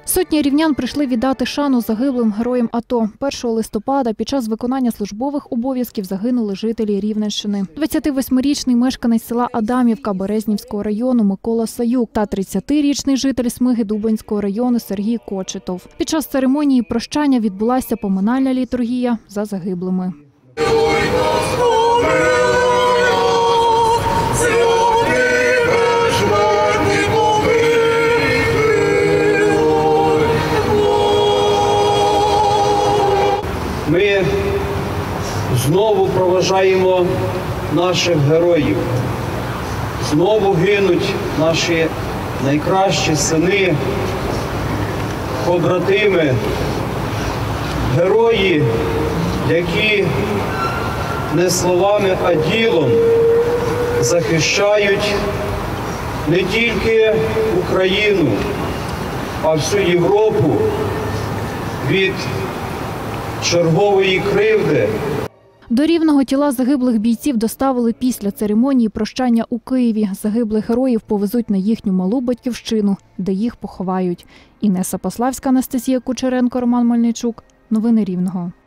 Сотні рівнян прийшли віддати шану загиблим героям АТО. 1 листопада під час виконання службових обов'язків загинули жителі Рівненщини. 28-річний мешканець села Адамівка Березнівського району Микола Саюк та 30-річний житель Смиги Дубенського району Сергій Кочетов. Під час церемонії прощання відбулася поминальна літургія за загиблими. Ми знову проважаємо наших героїв. Знову гинуть наші найкращі сини, побратими, герої, які не словами, а ділом захищають не тільки Україну, а всю Європу від чергової кривди. До Рівного тіла загиблих бійців доставили після церемонії прощання у Києві. Загиблих героїв повезуть на їхню малу батьківщину, де їх поховають. Інеса Пославська, Анастасія Кучеренко, Роман Мельничук. Новини Рівного.